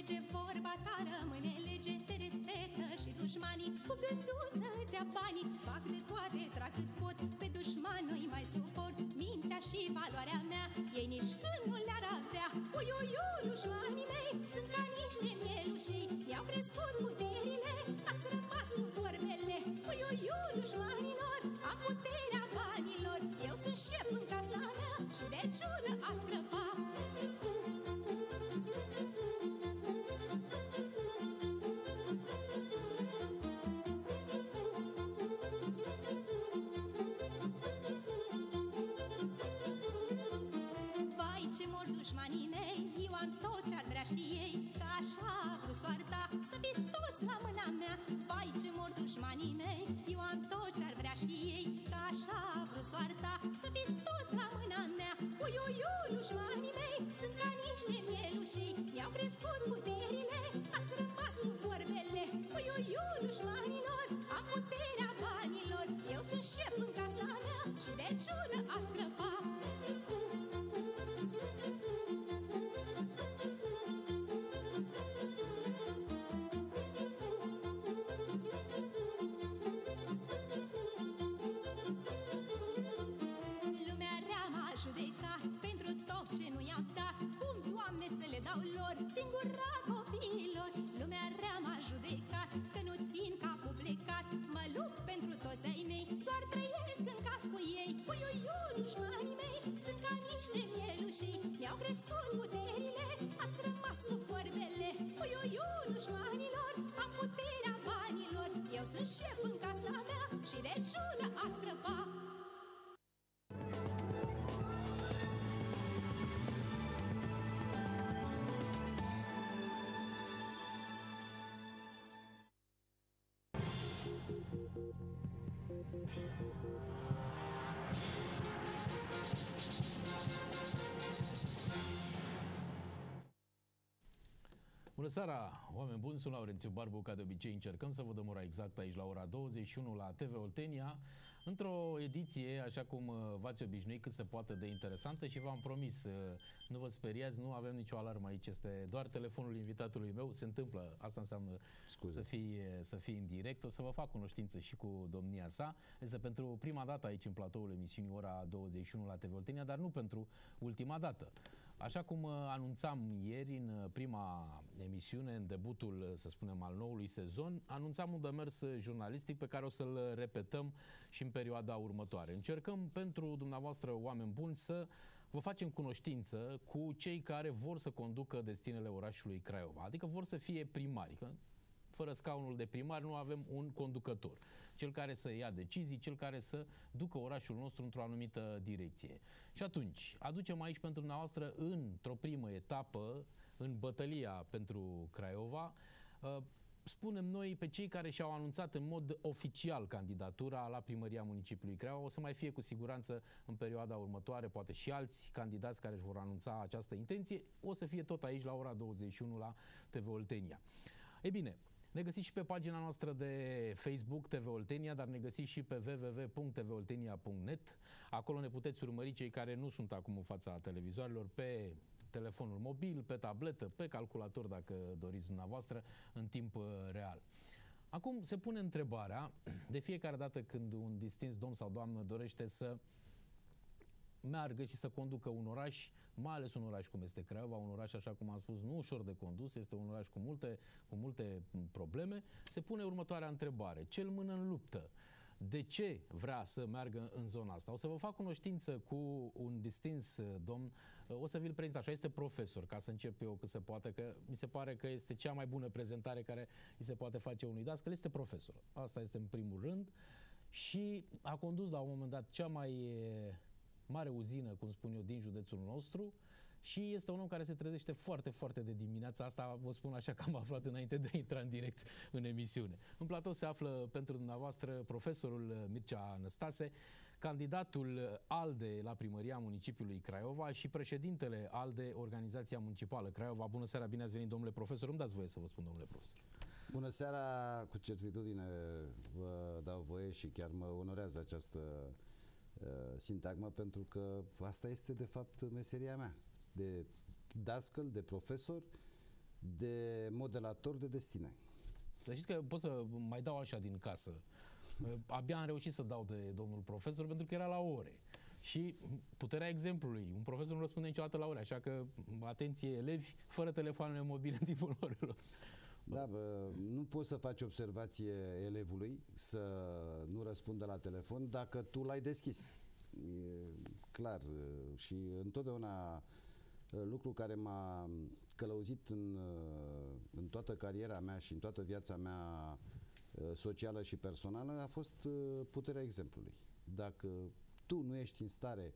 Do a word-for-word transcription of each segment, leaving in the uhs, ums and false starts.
lege, vorba ta rămâne lege. Te respectă și dușmanii, cu gândul să-ți ia banii. Fac de toate, trag cât pot, pe dușman nu-i mai suport. Mintea și valoarea mea, ei nici când nu le-ar avea. Ui, ui, ui, dușmanii mei, sunt ca niște mielușii. Mi-au crescut puterile, ați rămas cu vorbele. Ui, ui, ui, dușmanilor, am puterea banilor. Eu sunt șef în casa mea și de ciudă ați scrăpa. Dușmanii mei, eu am tot ce-ar vrea și ei, că așa a vrut soarta, să fiți toți la mâna mea. Vai ce mor dușmanii mei, eu am tot ce-ar vrea și ei, că așa a vrut soarta, să fiți toți la mâna mea. Ui, ui, ui, dușmanii mei, sunt ca niște mielușii. Mi-au crescut puterile, ați rămas cu vorbele. Ui, ui, ui, dușmanilor, am puterea banilor. Eu sunt șef în casa mea și de ciudă ați scrăpa. Dau lor din gura copiilor. Lumea rea m-a judecat, că nu țin capul plecat. Mă lupt pentru toți ai mei, doar trăiesc în cas cu ei. Ui, ui, ui, dușmanii mei, sunt ca niște mielușii. Mi-au crescut puterile, ați rămas cu vorbele. Ui, ui, ui, dușmanilor, am puterea banilor. Eu sunt șef în casa mea și de ciudă ați scrăpa. Bună seara, oameni buni, sunt Laurențiu Barbu, ca de obicei încercăm să vă dăm ora exactă aici la ora douăzeci și unu la T V Oltenia, într-o ediție, așa cum v-ați obișnuit, cât se poate de interesantă și v-am promis, nu vă speriați, nu avem nicio alarmă aici, este doar telefonul invitatului meu, se întâmplă, asta înseamnă să fii, să fii în direct, o să vă fac cunoștință și cu domnia sa, este pentru prima dată aici în platoul emisiunii ora douăzeci și unu la T V Oltenia, dar nu pentru ultima dată. Așa cum anunțam ieri în prima emisiune, în debutul, să spunem, al noului sezon, anunțam un demers jurnalistic pe care o să-l repetăm și în perioada următoare. Încercăm pentru dumneavoastră, oameni buni, să vă facem cunoștință cu cei care vor să conducă destinele orașului Craiova, adică vor să fie primari, că fără scaunul de primar nu avem un conducător, cel care să ia decizii, cel care să ducă orașul nostru într-o anumită direcție. Și atunci, aducem aici pentru dumneavoastră, într-o primă etapă, în bătălia pentru Craiova, spunem noi, pe cei care și-au anunțat în mod oficial candidatura la primăria municipiului Craiova. O să mai fie cu siguranță în perioada următoare, poate și alți candidați care își vor anunța această intenție. O să fie tot aici la ora douăzeci și unu la T V Oltenia. Ei bine, ne găsiți și pe pagina noastră de Facebook T V Oltenia, dar ne găsiți și pe w w w punct t v oltenia punct net. Acolo ne puteți urmări, cei care nu sunt acum în fața televizoarelor, pe telefonul mobil, pe tabletă, pe calculator, dacă doriți dumneavoastră, în timp real. Acum se pune întrebarea, de fiecare dată când un distins domn sau doamnă dorește să meargă și să conducă un oraș, mai ales un oraș cum este Craiova, un oraș, așa cum am spus, nu ușor de condus, este un oraș cu multe, cu multe probleme, se pune următoarea întrebare. Ce-l mână în luptă? De ce vrea să meargă în zona asta? O să vă fac cunoștință cu un distins domn, o să vi-l prezint așa, este profesor, ca să încep eu cât se poate, că mi se pare că este cea mai bună prezentare care îi se poate face unui dascăl, este profesor. Asta este în primul rând și a condus la un moment dat cea mai mare uzină, cum spun eu, din județul nostru și este un om care se trezește foarte, foarte de dimineața asta, vă spun așa că am aflat înainte de a intra în direct în emisiune. În platou se află pentru dumneavoastră profesorul Mircea Năstase, candidatul ALDE la primăria municipiului Craiova și președintele ALDE, Organizația Municipală Craiova. Bună seara, bine ați venit, domnule profesor. Îmi dați voie să vă spun, domnule profesor. Bună seara, cu certitudine vă dau voie și chiar mă onorează această uh, sintagmă, pentru că asta este de fapt meseria mea, de dascăl, de profesor, de modelator de destine. Dar știți că pot să mai dau așa din casă. Abia am reușit să dau de domnul profesor pentru că era la ore. Și puterea exemplului. Un profesor nu răspunde niciodată la ore, așa că atenție elevi, fără telefoanele mobile în timpul orelor. Da, bă, nu poți să faci observație elevului să nu răspundă la telefon dacă tu l-ai deschis. E clar. Și întotdeauna lucru care m-a călăuzit în, în toată cariera mea și în toată viața mea socială și personală a fost puterea exemplului. Dacă tu nu ești în stare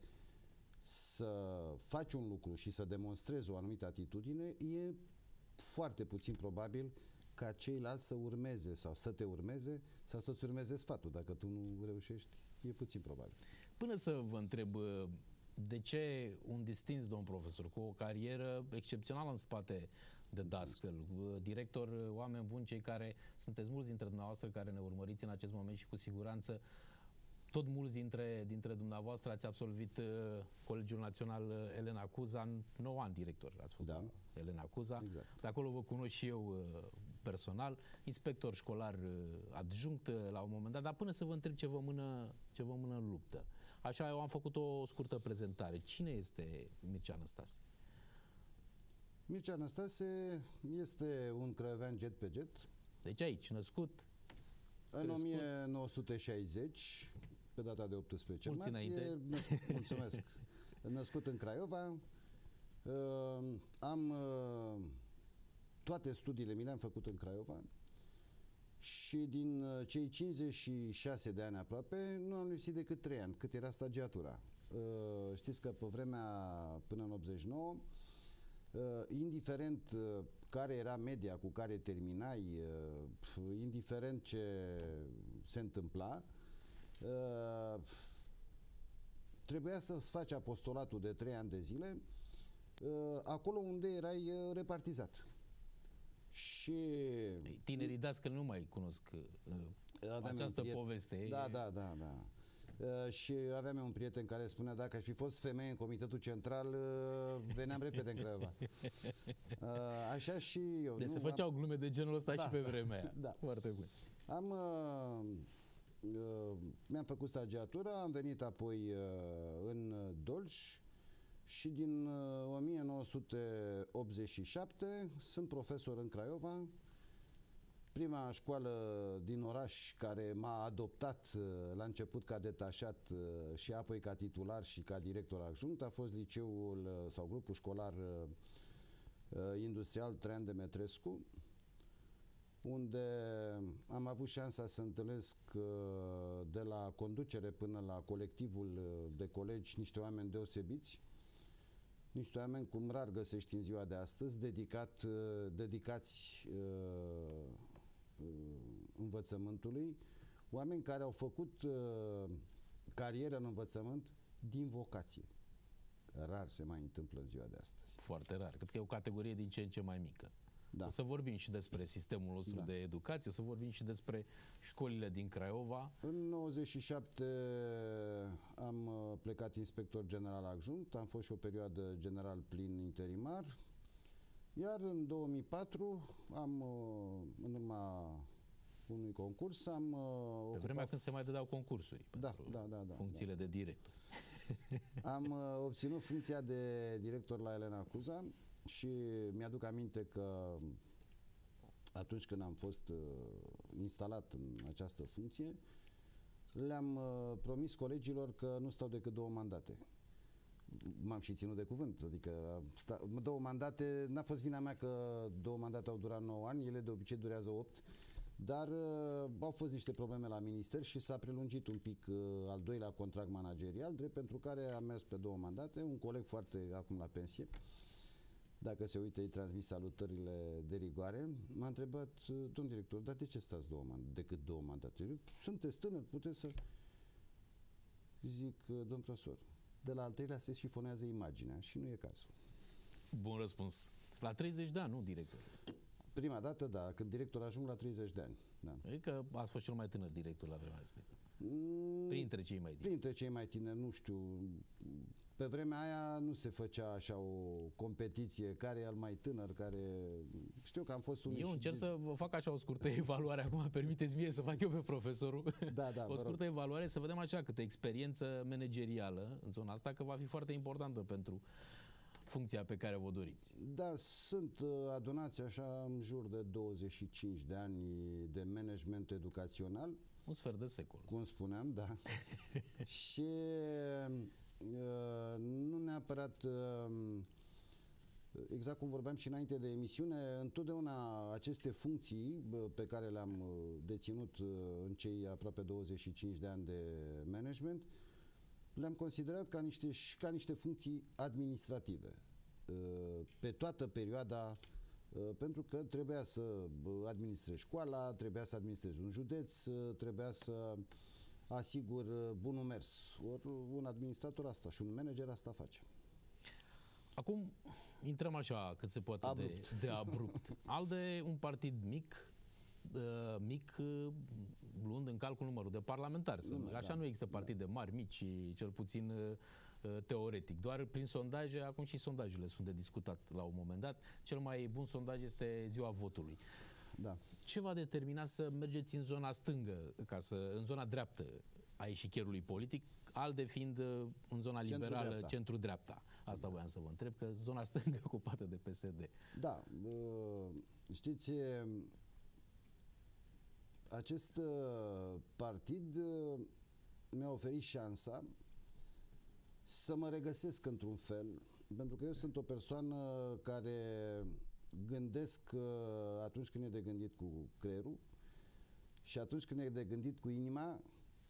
să faci un lucru și să demonstrezi o anumită atitudine, e foarte puțin probabil ca ceilalți să urmeze sau să te urmeze sau să-ți urmeze sfatul. Dacă tu nu reușești, e puțin probabil. Până să vă întreb, de ce un distins domn profesor cu o carieră excepțională în spate de dascăl, director, oameni buni, cei care sunteți mulți dintre dumneavoastră care ne urmăriți în acest moment și cu siguranță tot mulți dintre, dintre dumneavoastră ați absolvit uh, Colegiul Național Elena Cuza, în nouă ani director, ați fost da. Elena Cuza. Exact. De acolo vă cunosc și eu uh, personal, inspector școlar uh, adjunct uh, la un moment dat, dar până să vă întreb ce vă mână, ce vă mână în luptă. Așa, eu am făcut o scurtă prezentare. Cine este Mircea Năstase? Mircea Năstase este un craiovean jet pe jet. Deci aici, născut, în crescut. o mie nouă sute șaizeci, pe data de optsprezece Mulți martie, născut, mulțumesc, născut în Craiova. Uh, am uh, toate studiile mi le-am făcut în Craiova și din uh, cei cincizeci și șase de ani aproape nu am lipsit decât trei ani, cât era stagiatura. Uh, știți că pe vremea până în optzeci și nouă, uh, indiferent uh, care era media cu care terminai, uh, indiferent ce se întâmpla, uh, trebuia să-ți faci apostolatul de trei ani de zile uh, acolo unde erai uh, repartizat. Și tinerii dascăli nu mai cunosc uh, această poveste. Da, da, da, da. Uh, și aveam eu un prieten care spunea, dacă aș fi fost femeie în Comitetul Central, uh, veneam repede în Craiova. Uh, așa și eu. Deci nu, se făceau am... glume de genul ăsta da, și pe vremea aia. Da. Foarte bun. Am, uh, uh, mi-am făcut stagiatura, am venit apoi uh, în Dolj și din uh, o mie nouă sute optzeci și șapte sunt profesor în Craiova. Prima școală din oraș care m-a adoptat uh, la început ca detașat uh, și apoi ca titular și ca director adjunct a fost liceul uh, sau grupul școlar uh, uh, industrial Traian Demetrescu, unde am avut șansa să întâlnesc uh, de la conducere până la colectivul uh, de colegi niște oameni deosebiți, niște oameni cum rar găsești în ziua de astăzi, dedicat, uh, dedicați uh, învățământului, oameni care au făcut uh, carieră în învățământ din vocație. Rar se mai întâmplă în ziua de astăzi. Foarte rar. Cred că e o categorie din ce în ce mai mică. Da. O să vorbim și despre sistemul nostru da. de educație, o să vorbim și despre școlile din Craiova. În nouăzeci și șapte am plecat inspector general adjunct, am fost și o perioadă general plin interimar. Iar în două mii patru, am, în urma unui concurs, am Pe ocupat... vremea când se mai dădeau concursuri da, pentru da, da, da, funcțiile da. de director. Am obținut funcția de director la Elena Cuza și mi-aduc aminte că atunci când am fost instalat în această funcție, le-am promis colegilor că nu stau decât două mandate. M-am și ținut de cuvânt, adică sta, două mandate, n-a fost vina mea că două mandate au durat nouă ani, ele de obicei durează opt, dar uh, au fost niște probleme la minister și s-a prelungit un pic uh, al doilea contract managerial, drept pentru care am mers pe două mandate, un coleg foarte acum la pensie, dacă se uită, îi transmit salutările de rigoare, m-a întrebat, domn director, dar de ce stați două mandate, decât două mandate? Sunteți tânăr, puteți să... Zic, domn profesor, de la al treilea se șifonează imaginea și nu e cazul. Bun răspuns. La treizeci de ani, nu director? Prima dată, da, când director ajung la treizeci de ani. Da. Adică ați fost cel mai tânăr director la vremea respectivă. Mm, Printre cei mai tineri. Printre cei mai tineri, nu știu, pe vremea aia nu se făcea așa o competiție, care e al mai tânăr, care... Știu că am fost unul. Eu încerc să vă fac așa o scurtă evaluare, acum permiteți mie să fac eu pe profesorul. Da, da, o scurtă evaluare, să vedem așa câtă experiență managerială în zona asta, că va fi foarte importantă pentru funcția pe care vă doriți. Da, sunt adunați așa în jur de douăzeci și cinci de ani de management educațional. Un sfert de secol. Cum spuneam, da. Și uh, nu neapărat, uh, exact cum vorbeam și înainte de emisiune, întotdeauna aceste funcții pe care le-am deținut în cei aproape douăzeci și cinci de ani de management, le-am considerat ca niște, ca niște funcții administrative pe toată perioada, pentru că trebuia să administrezi școala, trebuia să administrezi un județ, trebuia să asigur bunul mers. Ori un administrator asta și un manager asta face. Acum intrăm așa cât se poate abrupt. De, de abrupt. ALDE, un partid mic, uh, mic uh, luând în calcul numărul de parlamentari. Să, nu, așa da, nu există partide da. mari, mici, cel puțin uh, teoretic. Doar prin sondaje, acum și sondajele sunt de discutat la un moment dat. Cel mai bun sondaj este ziua votului. Da. Ce va determina să mergeți în zona stângă, ca să, în zona dreaptă a eșichierului politic, ALDE fiind în zona liberală, centru-dreapta? Asta voiam să vă întreb, că zona stângă e ocupată de P S D. Da, știți, acest partid mi-a oferit șansa să mă regăsesc într-un fel, pentru că eu sunt o persoană care gândesc atunci când e de gândit cu creierul și atunci când e de gândit cu inima,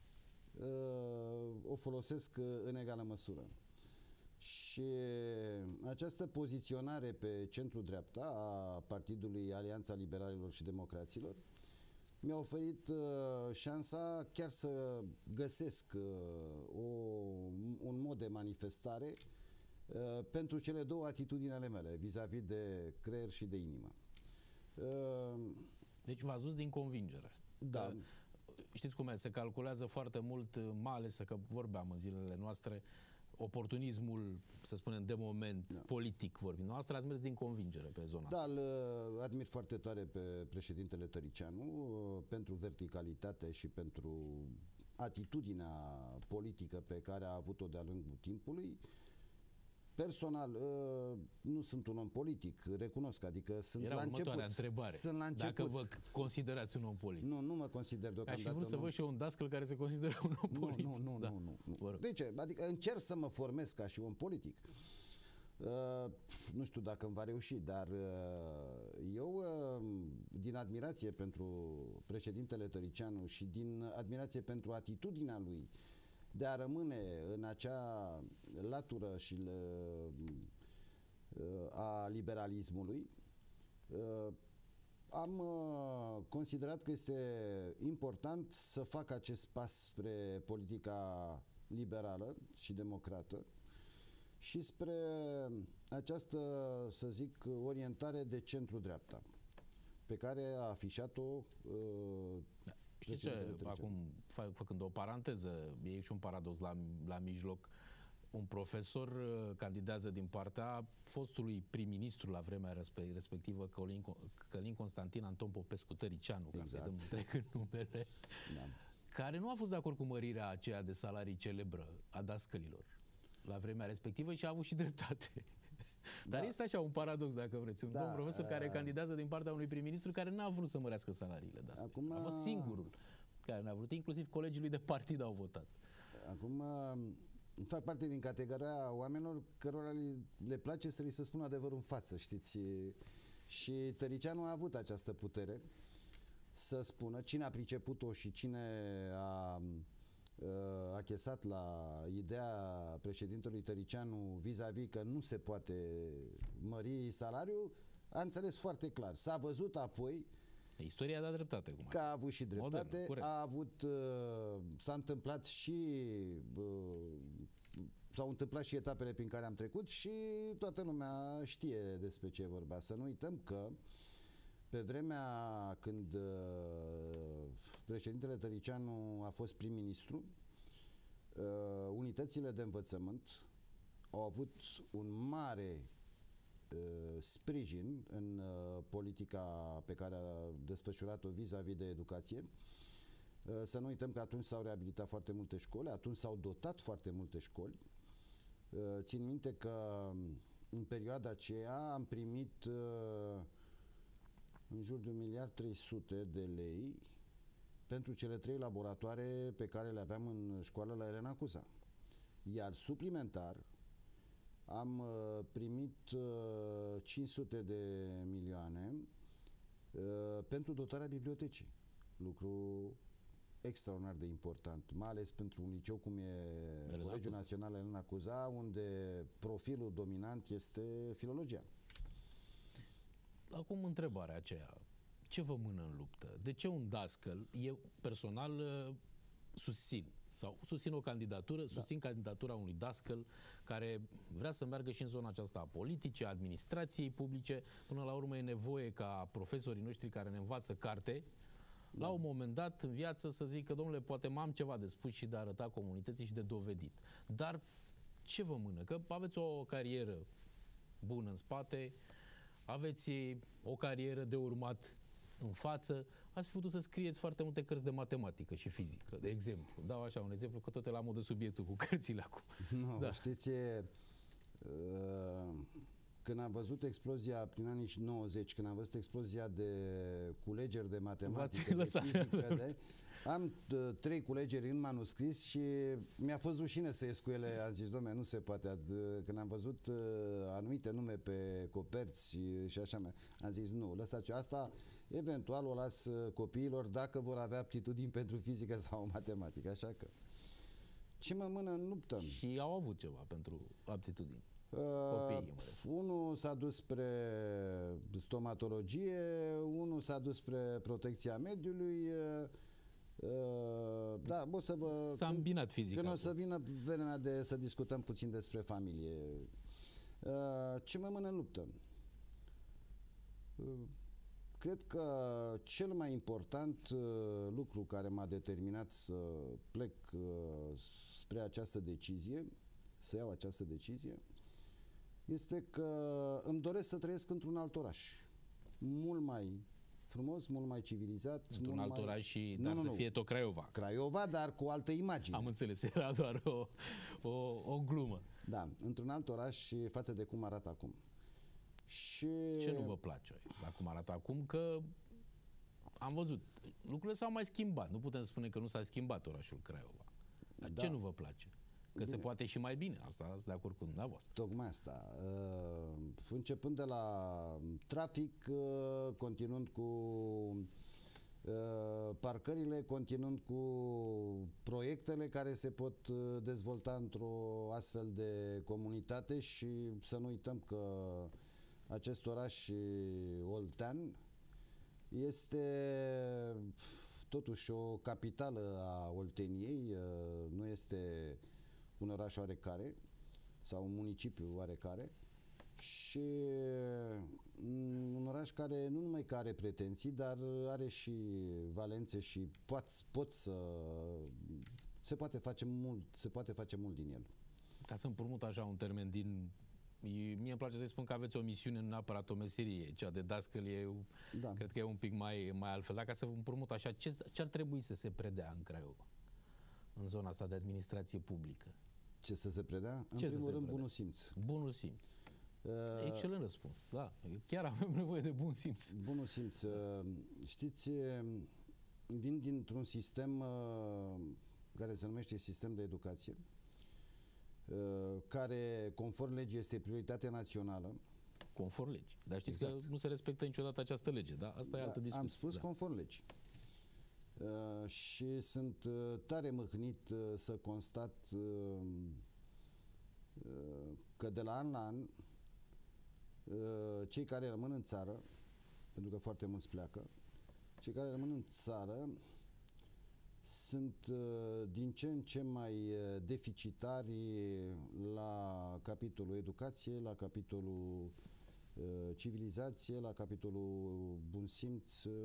o folosesc în egală măsură. Și această poziționare pe centru-dreapta a Partidului Alianța Liberalilor și Democraților mi-a oferit uh, șansa chiar să găsesc uh, o, un mod de manifestare uh, pentru cele două atitudini ale mele, vis-a-vis de creier și de inimă. Uh, deci v-ați dus din convingere. Da. Uh, știți cum e, se calculează foarte mult, mai ales că vorbeam în zilele noastre, oportunismul, să spunem, de moment, da. politic vorbind. Noastră ați mers din convingere pe zona da, asta. Da, îl admir foarte tare pe președintele Tăriceanu pentru verticalitate și pentru atitudinea politică pe care a avut-o de-a lungul timpului. Personal, nu sunt un om politic, recunosc, adică sunt Era la început. Era întrebare. Sunt la început. Dacă vă considerați un om politic. Nu, nu mă consider deocamdată. Aș fi vrut să văd și eu un dascăl care se consideră un om nu, politic. Nu, nu, da. nu, nu. nu. De ce? Adică încerc să mă formez ca și om politic. Uh, nu știu dacă îmi va reuși, dar uh, eu, uh, din admirație pentru președintele Tăriceanu și din admirație pentru atitudinea lui de a rămâne în acea latură și le, a liberalismului, am considerat că este important să fac acest pas spre politica liberală și democrată și spre această, să zic, orientare de centru-dreapta pe care a afișat-o da. Știți ce, acum, fă, făcând o paranteză, e și un paradox la, la mijloc. Un profesor uh, candidează din partea fostului prim-ministru la vremea respectivă, Călin, Călin Constantin Anton Popescu Tăriceanu, exact. Ca să-i dăm întreg în numele, da. care nu a fost de acord cu mărirea aceea de salarii celebră a dascălilor la vremea respectivă și a avut și dreptate. Dar da. este așa un paradox, dacă vreți. Un da, domn profesor uh, care candidează din partea unui prim-ministru care n-a vrut să mărească salariile. Da, acum, a fost singurul care n-a vrut. Inclusiv colegii lui de partid au votat. Acum fac parte din categoria oamenilor cărora le place să li se spună adevărul în față, știți? Și Tăriceanu a avut această putere să spună cine a priceput-o și cine a achesat la ideea președintelui Tăriceanu vis-a-vis -vis că nu se poate mări salariul, a înțeles foarte clar. S-a văzut apoi istoria a dat dreptate. Cum că a avut și dreptate, modern, a avut, s-a întâmplat și s-au întâmplat și etapele prin care am trecut și toată lumea știe despre ce e vorba. Să nu uităm că pe vremea când uh, președintele Tăriceanu a fost prim-ministru, uh, unitățile de învățământ au avut un mare uh, sprijin în uh, politica pe care a desfășurat-o vis-a-vis de educație. Uh, să nu uităm că atunci s-au reabilitat foarte multe școli, atunci s-au dotat foarte multe școli. Uh, țin minte că în perioada aceea am primit uh, în jur de un miliard trei sute de lei pentru cele trei laboratoare pe care le aveam în școală la Elena Cuza. Iar suplimentar am uh, primit uh, cinci sute de milioane uh, pentru dotarea bibliotecii. Lucru extraordinar de important, mai ales pentru un liceu cum e Elena Colegiul Cuza. Național Elena Cuza, unde profilul dominant este filologia. Acum întrebarea aceea. Ce vă mână în luptă? De ce un dascăl, eu personal uh, susțin, sau susțin o candidatură, susțin candidatura unui dascăl care vrea să meargă și în zona aceasta a politicii, a administrației publice. Până la urmă e nevoie ca profesorii noștri care ne învață carte, la un moment dat în viață să zică, domnule, poate m-am ceva de spus și de arătat comunității și de dovedit. Dar ce vă mână? Că aveți o carieră bună în spate, aveți o carieră de urmat în față, ați fi putut să scrieți foarte multe cărți de matematică și fizică, de exemplu. Dau așa un exemplu, că tot e la modă subiectul cu cărțile acum. Nu, Da. știți, uh, când am văzut explozia prin anii nouăzeci, când am văzut explozia de culegeri de matematică, de lăsat. fizică, de, am uh, trei culegeri în manuscris și mi-a fost rușine să ies cu ele. Am zis, dom'le, nu se poate. Ad- Când am văzut uh, anumite nume pe coperți și așa, am zis, nu, lăsați asta. Eventual o las uh, copiilor dacă vor avea aptitudini pentru fizică sau matematică. Așa că ce mă mână în luptă? Și au avut ceva pentru aptitudini. Uh, Copiii, mă refer. unul s-a dus spre stomatologie, unul s-a dus spre protecția mediului. Uh, uh, da, o să vă... S-a îmbinat fizica. Când o cu- să vină vremea de să discutăm puțin despre familie. Uh, ce mă mână în luptă? Uh, cred că cel mai important uh, lucru care m-a determinat să plec uh, spre această decizie, să iau această decizie, este că îmi doresc să trăiesc într-un alt oraș. Mult mai frumos, mult mai civilizat. Într-un mult alt mai... oraș și Nu, dar nu, să nu. fie tot Craiova. Craiova, dar cu altă imagine. Am înțeles, era doar o, o, o glumă. Da, într-un alt oraș față de cum arată acum. Și... Ce nu vă place la cum arată acum? Că am văzut, lucrurile s-au mai schimbat. Nu putem spune că nu s-a schimbat orașul Craiova. Dar Da. ce nu vă place? Că Bine. se poate și mai bine. Asta sunt de acord cu dumneavoastră. Tocmai asta. Uh, începând de la trafic, uh, continuând cu uh, parcările, continuând cu proiectele care se pot uh, dezvolta într-o astfel de comunitate și să nu uităm că acest oraș oltean este totuși o capitală a Olteniei, uh, nu este un oraș oarecare sau un municipiu oarecare și mm, un oraș care nu numai că are pretenții, dar are și valențe și poți, pot să se poate face mult, se poate face mult din el. Ca să împrumut așa un termen din... Mie îmi place să-i spun că aveți o misiune, nu neapărat o meserie. Cea de dascăl e, Da. cred că e un pic mai, mai altfel. Dacă să împrumut așa, ce, ce ar trebui să se predea în Craiova? În zona asta de administrație publică? Ce să se predea? În Ce să primul se rând, predea? bunul simț. Bunul simț. Uh, Excelent răspuns, da. Chiar avem nevoie de bun simț. Bunul simț. uh, Știți, uh, vin dintr-un sistem uh, care se numește sistem de educație, uh, care, conform legii, este prioritate națională. Conform legii. Dar știți Exact. că nu se respectă niciodată această lege, da? Asta e Da, altă discuție. am spus da. conform legii. Uh, și sunt uh, tare mâhnit uh, să constat uh, uh, că de la an la an uh, cei care rămân în țară, pentru că foarte mulți pleacă, cei care rămân în țară sunt uh, din ce în ce mai uh, deficitari la capitolul educație, la capitolul uh, civilizație, la capitolul bun simț. Uh,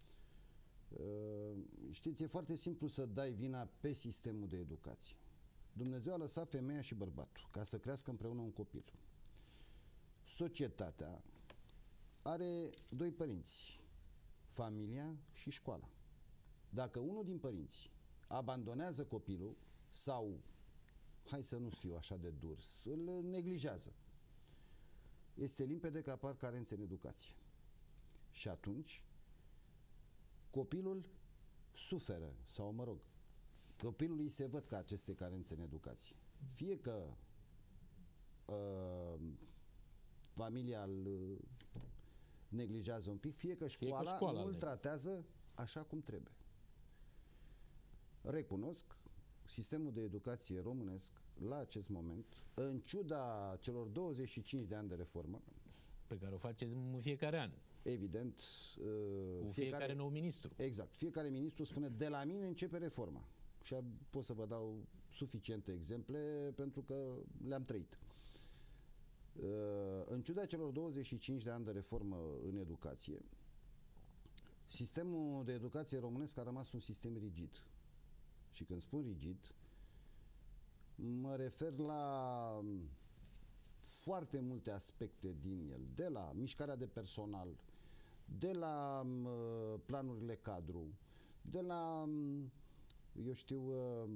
uh, știți, e foarte simplu să dai vina pe sistemul de educație. Dumnezeu a lăsat femeia și bărbatul ca să crească împreună un copil. Societatea are doi părinți, familia și școala. Dacă unul din părinți abandonează copilul sau, hai să nu fiu așa de dur, îl neglijează, este limpede că apar carențe în educație. Și atunci copilul suferă, sau mă rog, copilul îi se văd ca aceste carențe în educație. Fie că uh, familia îl neglijează un pic, fie că școala, fie că școala nu îl tratează așa cum trebuie. Recunosc, sistemul de educație românesc, la acest moment, în ciuda celor douăzeci și cinci de ani de reformă, pe care o faceți în fiecare an. Evident. Cu fiecare, fiecare nou ministru. Exact. Fiecare ministru spune, de la mine începe reforma. Și pot să vă dau suficiente exemple pentru că le-am trăit. În ciuda celor douăzeci și cinci de ani de reformă în educație, sistemul de educație românesc a rămas un sistem rigid. Și când spun rigid, mă refer la foarte multe aspecte din el, de la mișcarea de personal, de la uh, planurile cadru, de la, eu știu, uh,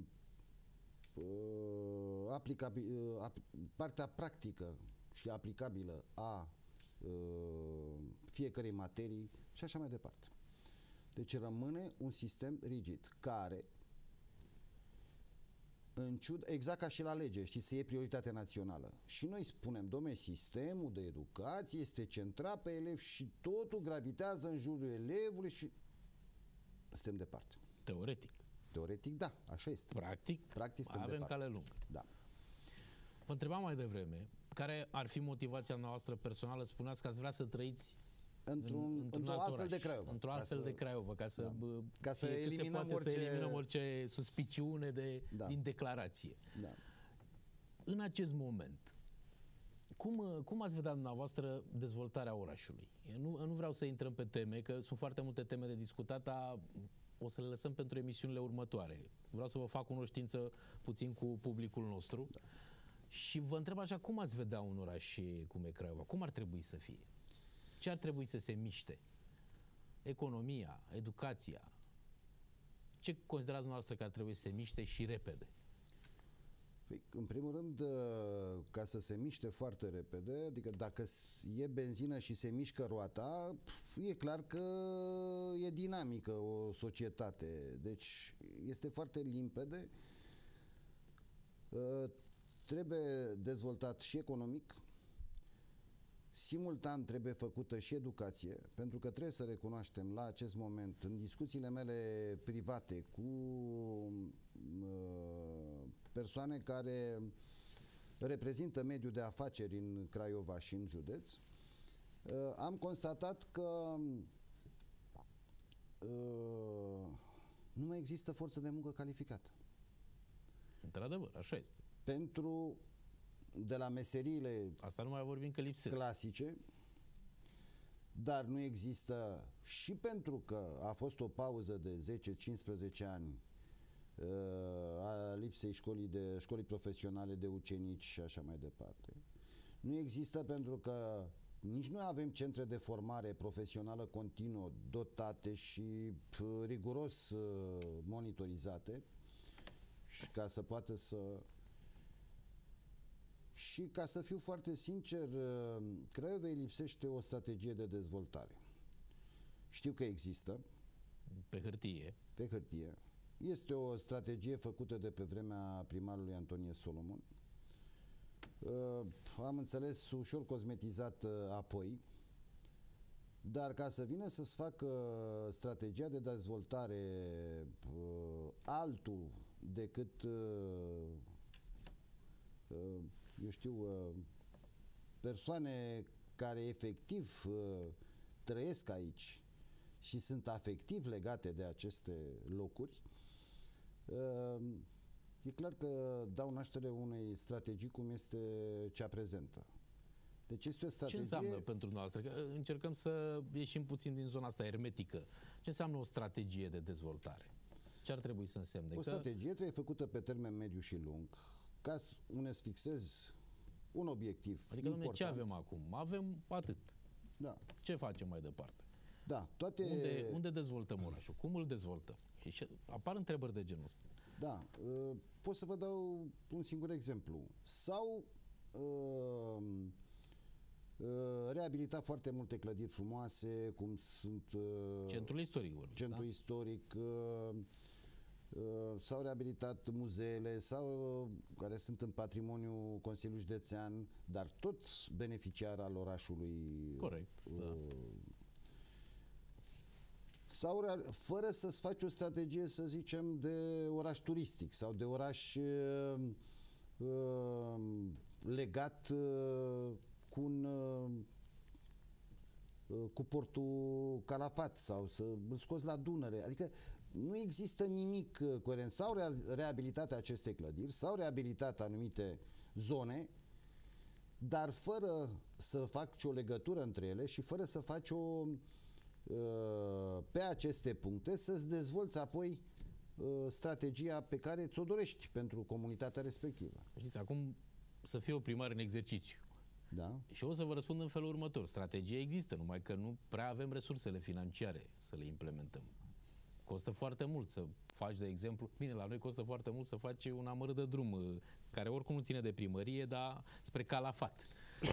uh, aplicabil, uh, ap partea practică și aplicabilă a uh, fiecărei materii și așa mai departe. Deci rămâne un sistem rigid, care, în ciudă, exact ca și la lege, știți, să e prioritate națională. Și noi spunem, dom'le, sistemul de educație este centrat pe elevi și totul gravitează în jurul elevului și suntem departe. Teoretic. Teoretic, da, așa este. Practic, Practic avem departe. cale lungă. Da. Vă întrebam mai devreme, care ar fi motivația noastră personală? Spuneați că ați vrea să trăiți într-un în, într-un într altfel de Craiova. Într-o altfel să, de Craiova, ca să, da. ca să eliminăm orice... orice... să eliminăm orice suspiciune de, da. din declarație. Da. În acest moment, cum, cum ați vedea dumneavoastră dezvoltarea orașului? Eu nu, eu nu vreau să intrăm pe teme, că sunt foarte multe teme de discutat, dar o să le lăsăm pentru emisiunile următoare. Vreau să vă fac cunoștință puțin cu publicul nostru. Da. Și vă întreb așa, cum ați vedea un oraș cum e Craiova? Cum ar trebui să fie? Ce ar trebui să se miște? Economia, educația? Ce considerați dumneavoastră că ar trebui să se miște și repede? Păi, în primul rând, ca să se miște foarte repede, adică dacă e benzină și se mișcă roata, e clar că e dinamică o societate. Deci este foarte limpede. Trebuie dezvoltat și economic, simultan trebuie făcută și educație, pentru că trebuie să recunoaștem la acest moment, în discuțiile mele private cu uh, persoane care reprezintă mediul de afaceri în Craiova și în județ, uh, am constatat că uh, nu mai există forță de muncă calificată. Într-adevăr, așa este. Pentru de la meseriile asta nu mai vorbim că lipsesc. clasice, dar nu există și pentru că a fost o pauză de zece cincisprezece ani uh, a lipsei școlii, de, școlii profesionale de ucenici și așa mai departe. Nu există pentru că nici nu avem centre de formare profesională continuă dotate și riguros uh, monitorizate și ca să poată să... Și ca să fiu foarte sincer, Craiovei lipsește o strategie de dezvoltare. Știu că există. Pe hârtie. Pe hârtie. Este o strategie făcută de pe vremea primarului Antonie Solomon. Am înțeles, ușor cosmetizat apoi. Dar ca să vină să-ți facă strategia de dezvoltare altul decât... eu știu, persoane care efectiv trăiesc aici și sunt afectiv legate de aceste locuri, e clar că dau naștere unei strategii cum este cea prezentă. Deci este o strategie... Ce înseamnă pentru noastră? Că încercăm să ieșim puțin din zona asta hermetică. Ce înseamnă o strategie de dezvoltare? Ce ar trebui să însemne? O că... strategie trebuie făcută pe termen mediu și lung, ca să îți fixezi un obiectiv Adică, important. dom'le, ce avem acum? Avem atât. Da. Ce facem mai departe? Da, toate... Unde, unde dezvoltăm orașul? Cum îl dezvoltăm? Și apar întrebări de genul ăsta. Da, uh, pot să vă dau un singur exemplu. S-au uh, uh, reabilitat foarte multe clădiri frumoase, cum sunt... Uh, Centrul istoric, vorbiți, Centrul da? istoric, uh, uh, s-au reabilitat muzeele, sau care sunt în patrimoniul Consiliului Județean, dar tot beneficiar al orașului. Corect, uh, da. Sau fără să-ți faci o strategie, să zicem, de oraș turistic sau de oraș uh, uh, legat uh, cu un uh, cu portul Calafat sau să îl scoți la Dunăre. Adică nu există nimic coerent. S-au reabilitat aceste clădiri, s-au reabilitat anumite zone, dar fără să faci o legătură între ele și fără să faci o pe aceste puncte să-ți dezvolți apoi strategia pe care ți-o dorești pentru comunitatea respectivă. Știți, acum să fie o primar în exercițiu. Da. Și o să vă răspund în felul următor. Strategia există, numai că nu prea avem resursele financiare să le implementăm. Costă foarte mult să faci, de exemplu, bine, la noi costă foarte mult să faci un amărât de drum, care oricum nu ține de primărie, dar spre Calafat.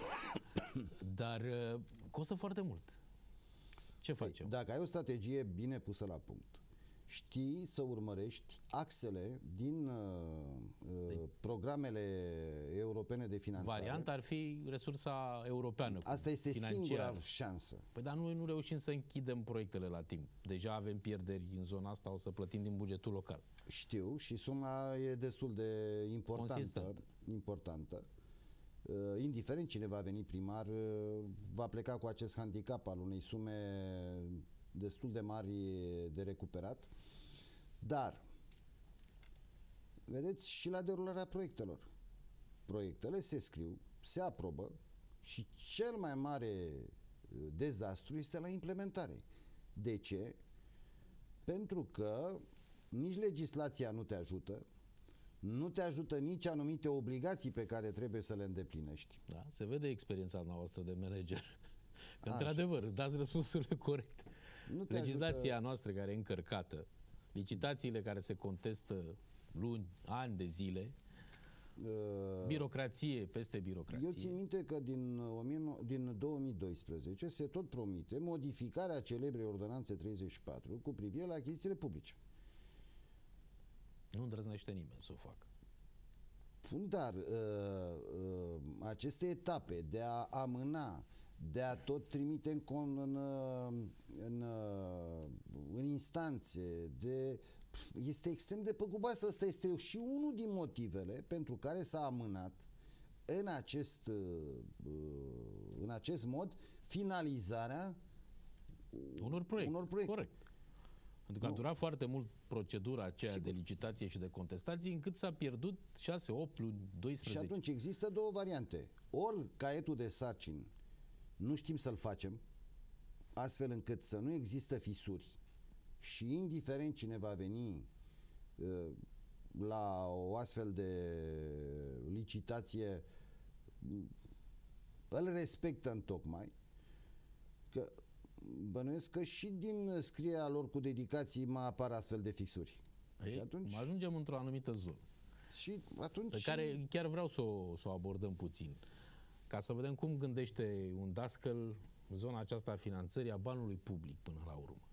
Dar costă foarte mult. Ce facem? Dacă ai o strategie bine pusă la punct, știi să urmărești axele din uh, deci, programele europene de finanțare. Varianta ar fi resursa europeană. Asta este financiară. Singura șansă. Păi dar noi nu reușim să închidem proiectele la timp. Deja avem pierderi în zona asta, o să plătim din bugetul local. Știu, și suma e destul de importantă. Consistentă. importantă. Uh, indiferent cine va veni primar, uh, va pleca cu acest handicap al unei sume destul de mari de recuperat. Dar, vedeți, și la derularea proiectelor. Proiectele se scriu, se aprobă și cel mai mare dezastru este la implementare. De ce? Pentru că nici legislația nu te ajută, nu te ajută nici anumite obligații pe care trebuie să le îndeplinești. Da, se vede experiența noastră de manager. Că, A, într-adevăr, dați răspunsurile corecte. Nu te Legislația ajută... noastră care e încărcată, licitațiile care se contestă luni, ani de zile, uh, birocrație peste birocrație. Eu țin minte că din, din două mii doisprezece se tot promite modificarea celebrei ordonanțe treizeci și patru cu privire la achizițiile publice. Nu îndrăznește nimeni să o facă. Dar uh, uh, aceste etape de a amâna, de a tot trimite în, în, în, în instanțe, de, este extrem de păguboasă. Asta este și unul din motivele pentru care s-a amânat în acest, în acest mod finalizarea unor proiecte. Unor proiecte. Corect. Pentru că a durat foarte mult procedura aceea Sigur. de licitație și de contestații, încât s-a pierdut șase, opt luni, doisprezece. Și atunci există două variante. Ori caietul de sarcini nu știm să-l facem, astfel încât să nu există fisuri și indiferent cine va veni uh, la o astfel de licitație, îl respectă întocmai, că bănuiesc că și din scrierea lor cu dedicații mai apar astfel de fixuri. Ei, și atunci ajungem într-o anumită zonă. Și atunci pe care chiar vreau să o, să o abordăm puțin. Ca să vedem cum gândește un dascăl zona aceasta a finanțării a banului public până la urmă.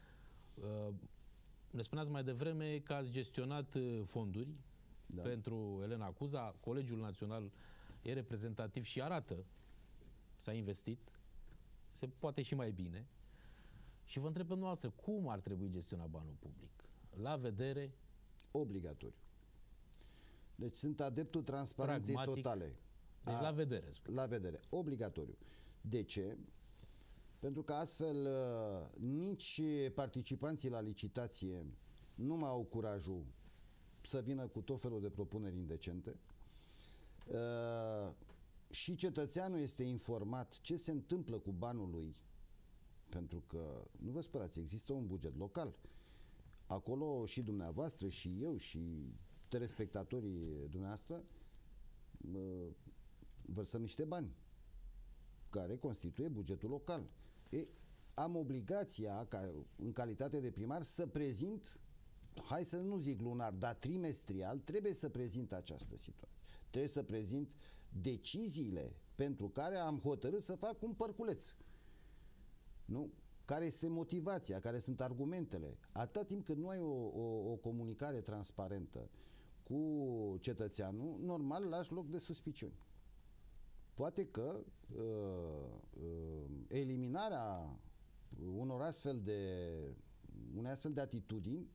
Ne spuneați mai devreme că ați gestionat fonduri da. pentru Elena Cuza. Colegiul Național e reprezentativ și arată s-a investit, se poate și mai bine. Și vă întreb pe noastră, cum ar trebui gestionat banul public? La vedere? Obligatoriu. Deci sunt adeptul transparenței pragmatic, totale. Deci A, la vedere. Spune. La vedere. Obligatoriu. De ce? Pentru că astfel nici participanții la licitație nu mai au curajul să vină cu tot felul de propuneri indecente. Uh, și cetățeanul este informat ce se întâmplă cu banul lui, pentru că, nu vă sperați, există un buget local. acolo și dumneavoastră și eu și telespectatorii dumneavoastră vărsăm niște bani care constituie bugetul local. E, am obligația, ca, în calitate de primar, să prezint, hai să nu zic lunar, dar trimestrial, trebuie să prezint această situație. Trebuie să prezint deciziile pentru care am hotărât să fac un părculeț. Nu? Care este motivația, care sunt argumentele. Atâta timp cât nu ai o, o, o comunicare transparentă cu cetățeanul, normal lași loc de suspiciuni. Poate că uh, uh, eliminarea unor astfel de unei astfel de atitudini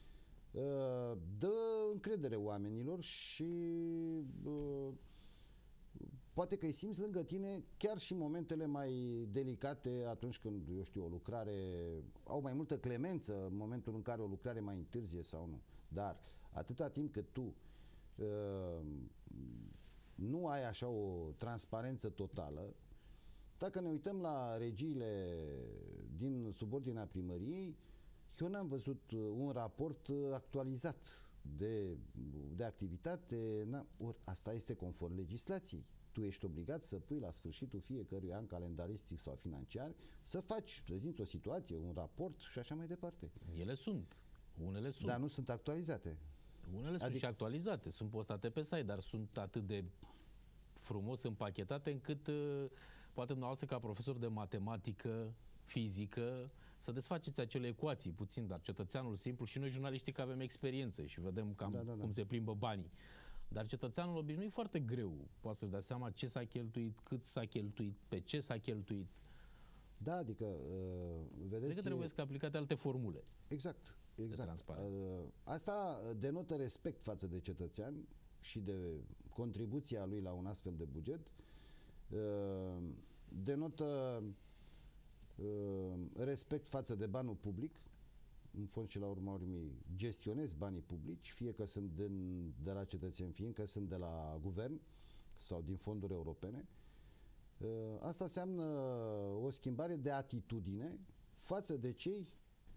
uh, dă încredere oamenilor și uh, poate că îi simți lângă tine chiar și momentele mai delicate, atunci când, eu știu, o lucrare au mai multă clemență în momentul în care o lucrare mai întârzie sau nu. Dar atâta timp cât tu uh, nu ai așa o transparență totală, dacă ne uităm la regiile din subordinea primăriei, eu n-am văzut un raport actualizat de, de activitate. Ori asta este conform legislației. Tu ești obligat să pui la sfârșitul fiecărui an calendaristic sau financiar, să faci, prezinți o situație, un raport și așa mai departe. Ele sunt. Unele sunt. Dar nu sunt actualizate. Unele adică... sunt și actualizate. Sunt postate pe site, dar sunt atât de frumos împachetate încât uh, poate dumneavoastră ca profesor de matematică, fizică, să desfaceți acele ecuații puțin, dar cetățeanul simplu și noi jurnaliștii că avem experiență și vedem cam da, da, da. cum se plimbă banii. Dar cetățeanul obișnuit foarte greu poate să-și dea seama ce s-a cheltuit, cât s-a cheltuit, pe ce s-a cheltuit. Da, adică uh, vedeți... Cred că trebuie să aplicate alte formule. Exact, exact. De uh, asta denotă respect față de cetățean și de contribuția lui la un astfel de buget. Uh, denotă uh, respect față de banul public. În fond și la urma urmei gestionez banii publici, fie că sunt din, de la cetățeni, fie că sunt de la guvern sau din fonduri europene. Uh, asta înseamnă o schimbare de atitudine față de cei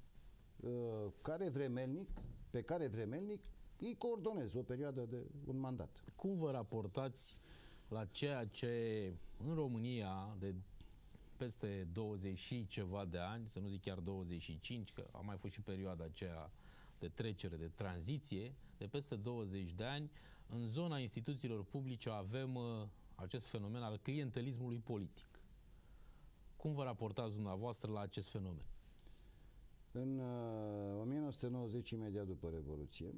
uh, care vremelnic, pe care vremelnic îi coordonez o perioadă de un mandat. Cum vă raportați la ceea ce în România de peste douăzeci și ceva de ani, să nu zic chiar douăzeci și cinci, că a mai fost și perioada aceea de trecere, de tranziție, de peste douăzeci de ani, în zona instituțiilor publice avem uh, acest fenomen al clientelismului politic. Cum vă raportați dumneavoastră la acest fenomen? În uh, o mie nouă sute nouăzeci, imediat după Revoluție,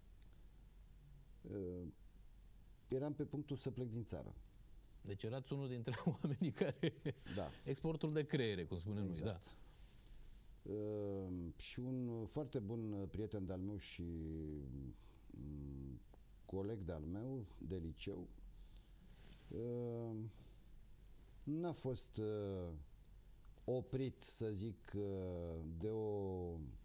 uh, eram pe punctul să plec din țară. Deci erați unul dintre oamenii care... Da. Exportul de creiere, cum spunem exact. noi. Da. Uh, și un foarte bun prieten de-al meu și um, coleg de-al meu de liceu uh, n-a fost uh, oprit, să zic, uh, de o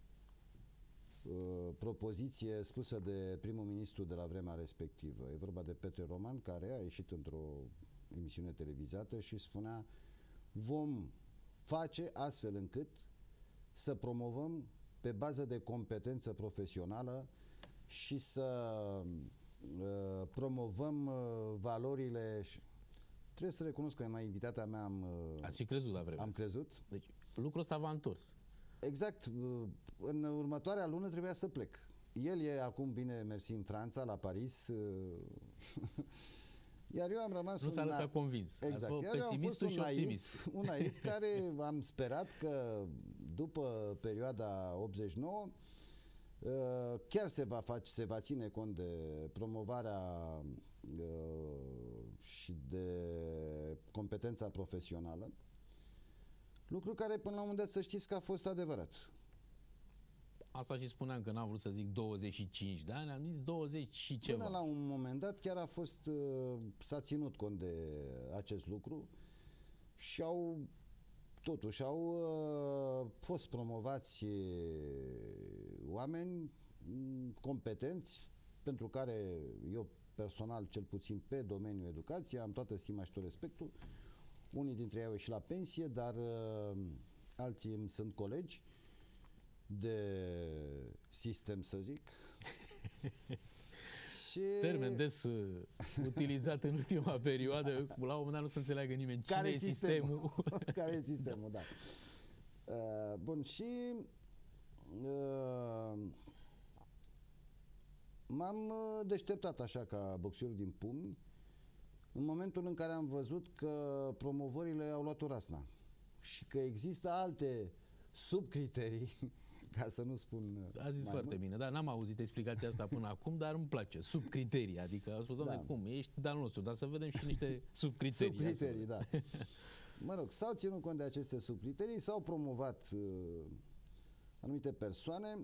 uh, propoziție spusă de primul ministru de la vremea respectivă. E vorba de Petre Roman, care a ieșit într-o emisiune televizată și spunea: vom face astfel încât să promovăm pe bază de competență profesională și să uh, promovăm uh, valorile. Trebuie să recunosc că în invitația mea am uh, Ați și crezut la vreme. Am crezut. Deci lucrul ăsta v-a întors. Exact. Uh, în următoarea lună trebuia să plec. El e acum, bine mersi, în Franța, la Paris. Uh, Iar eu am rămas nu s-a un lăsat convins. Exact. Iar eu am fost un naiv, un naiv care am sperat că după perioada optzeci și nouă chiar se va face, se va ține cont de promovarea și de competența profesională. Lucru care până la un moment dat să știți că a fost adevărat. Asta și spuneam că n-am vrut să zic douăzeci și cinci de ani, am zis douăzeci și ceva. Până la un moment dat chiar a fost, s-a ținut cont de acest lucru și au, totuși au uh, fost promovați oameni competenți, pentru care eu personal, cel puțin pe domeniul educației, am toată stima și tot respectul. Unii dintre ei au ieșit la pensie, dar uh, alții îmi sunt colegi. de sistem, să zic. Și termen des uh, utilizat în ultima perioadă, la un moment dat nu se înțeleagă nimeni cine care e sistemul. sistemul. Care e sistemul, da. Uh, bun, și uh, m-am deșteptat așa ca boxer din pumni în momentul în care am văzut că promovările au luat o rasna și că există alte subcriterii, ca să nu spun. A zis foarte mult. bine, dar n-am auzit explicația asta până acum, dar îmi place, subcriterii, adică au spus, doamne, da. cum, ești de-al nostru, dar să vedem și niște subcriterii. Subcriterii, da. Mă rog, s-au ținut cont de aceste subcriterii, s-au promovat uh, anumite persoane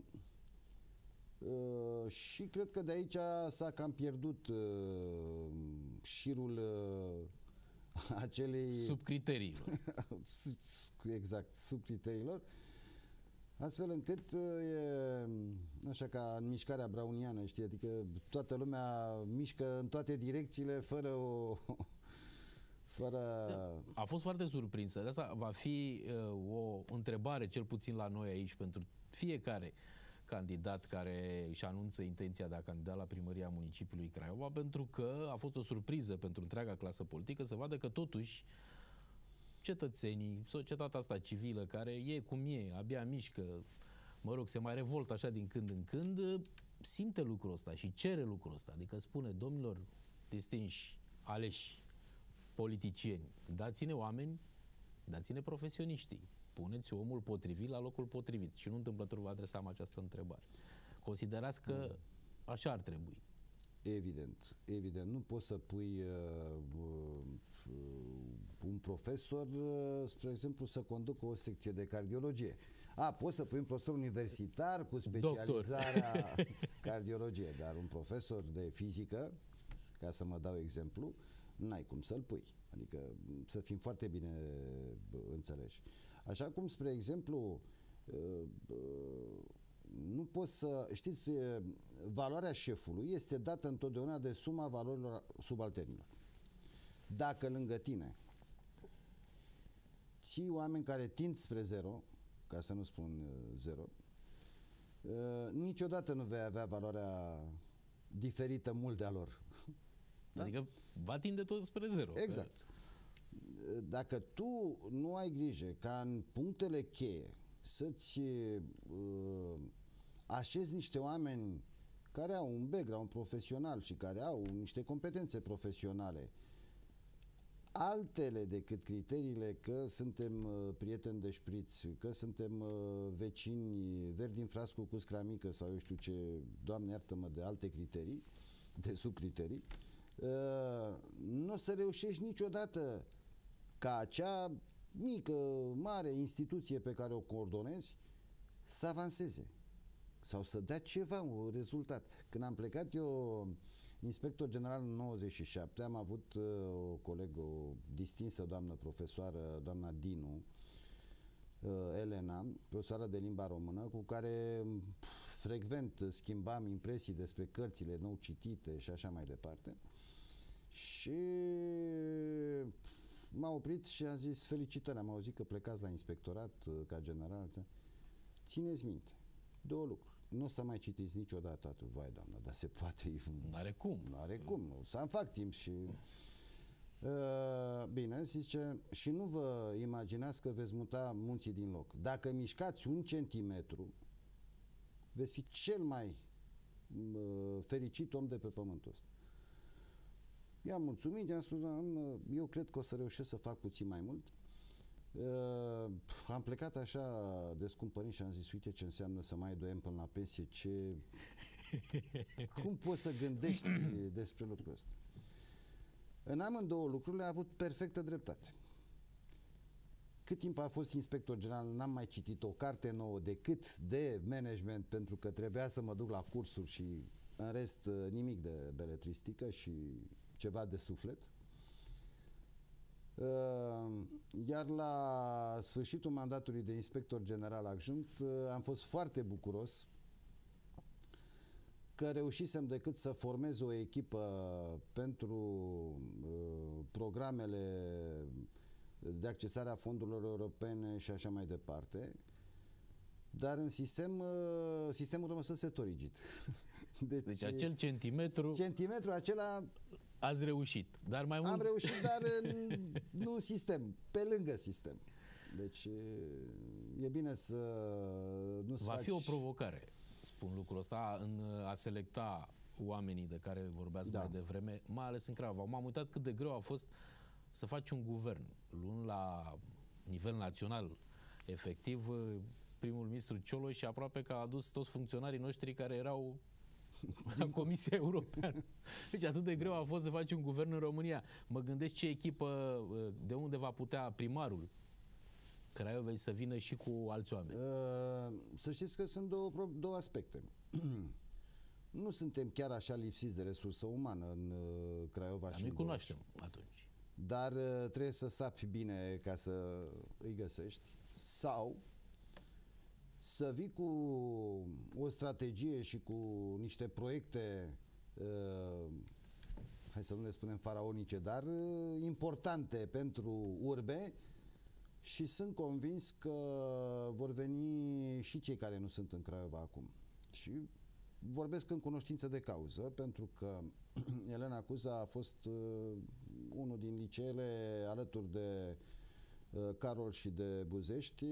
uh, și cred că de aici s-a cam pierdut uh, șirul uh, acelei... subcriteriilor. Exact, subcriteriilor. Astfel încât e așa ca în mișcarea browniană, știi, adică toată lumea mișcă în toate direcțiile fără o... fără... A fost foarte surprinsă. De asta va fi uh, o întrebare, cel puțin la noi aici, pentru fiecare candidat care își anunță intenția de a candida la primăria municipiului Craiova, pentru că a fost o surpriză pentru întreaga clasă politică să vadă că totuși cetățenii, societatea asta civilă, care e cum e, abia mișcă, mă rog, se mai revoltă așa din când în când, simte lucrul ăsta și cere lucrul ăsta. Adică spune, domnilor distinși, aleși, politicieni, dați-ne oameni, dați-ne profesioniștii, puneți omul potrivit la locul potrivit. Și nu întâmplător vă adresam această întrebare. Considerați că așa ar trebui. Evident, evident. Nu poți să pui uh, uh, un profesor, uh, spre exemplu, să conducă o secție de cardiologie. A, poți să pui un profesor universitar cu specializarea cardiologie, dar un profesor de fizică, ca să mă dau exemplu, n-ai cum să-l pui. Adică să fim foarte bine înțeleși. Așa cum, spre exemplu, uh, uh, nu poți să... Știți, valoarea șefului este dată întotdeauna de suma valorilor subalternilor. Dacă lângă tine ții oameni care tind spre zero, ca să nu spun zero, niciodată nu vei avea valoarea diferită mult de-a lor. Da? Adică va tinde tot spre zero. Exact. Că... Dacă tu nu ai grijă ca în punctele cheie să-ți uh, așezi niște oameni care au un background profesional și care au niște competențe profesionale, altele decât criteriile că suntem uh, prieteni de șpriț, că suntem uh, vecini verdi în frascu cu scramică sau eu știu ce, Doamne iartă-mă, de alte criterii, de subcriterii, uh, nu o să reușești niciodată ca acea mică, mare instituție pe care o coordonezi să avanseze sau să dea ceva, un rezultat. Când am plecat eu inspector general în nouăzeci și șapte, am avut uh, o colegă, o distinsă doamnă profesoară, doamna Dinu, uh, Elena, profesoară de limba română, cu care frecvent schimbam impresii despre cărțile nou citite și așa mai departe. Și m-a oprit și a zis, felicitări, am auzit că plecați la inspectorat ca general. Țineți minte, două lucruri. Nu o să mai citiți niciodată atât. Vai, doamnă, dar se poate... N-are cum. N-are cum, nu. Să-mi fac timp și... Uh, bine, zice, și nu vă imaginați că veți muta munții din loc. Dacă mișcați un centimetru, veți fi cel mai uh, fericit om de pe pământul ăsta. I-am mulțumit, i-am spus, eu cred că o să reușesc să fac puțin mai mult. Uh, am plecat așa descumpărit și am zis, uite ce înseamnă să mai ai doi ani până la pensie, ce... cum poți să gândești despre lucrul ăsta? În amândouă lucrurile a avut perfectă dreptate. Cât timp a fost inspector general, n-am mai citit o carte nouă decât de management, pentru că trebuia să mă duc la cursuri și în rest nimic de beletristică și ceva de suflet. Iar la sfârșitul mandatului de inspector general adjunct am fost foarte bucuros că reușisem decât să formez o echipă pentru uh, programele de accesare a fondurilor europene și așa mai departe, Dar în sistem, sistemul rămăsese rigid. Deci, deci acel centimetru... Centimetru acela... Ați reușit, dar mai mult... Am reușit, dar nu în sistem, pe lângă sistem. Deci e bine să nu-ți Va faci... fi o provocare, spun lucrul ăsta, în a selecta oamenii de care vorbeați da. mai devreme, mai ales în Craiova. M-am uitat cât de greu a fost să faci un guvern, luând la nivel național, efectiv, primul ministru Cioloș și aproape că a adus toți funcționarii noștri care erau din Comisia Europeană. Deci atât de greu a fost să faci un guvern în România. Mă gândesc ce echipă, de unde va putea primarul Craiovei să vină și cu alți oameni. Uh, să știți că sunt două, două aspecte. Nu suntem chiar așa lipsiți de resursă umană în uh, Craiova. Dar și nu-i cunoaștem atunci. Dar uh, trebuie să sapi bine ca să îi găsești. Sau să vii cu o strategie și cu niște proiecte, uh, hai să nu le spunem faraonice, dar uh, importante pentru urbe, și sunt convins că vor veni și cei care nu sunt în Craiova acum. Și vorbesc în cunoștință de cauză, pentru că Elena Cuza a fost uh, unul din liceele alături de uh, Carol și de Buzești.